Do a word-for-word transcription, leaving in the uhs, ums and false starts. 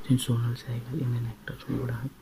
since Sonal Sehgal, Indian actor, so would have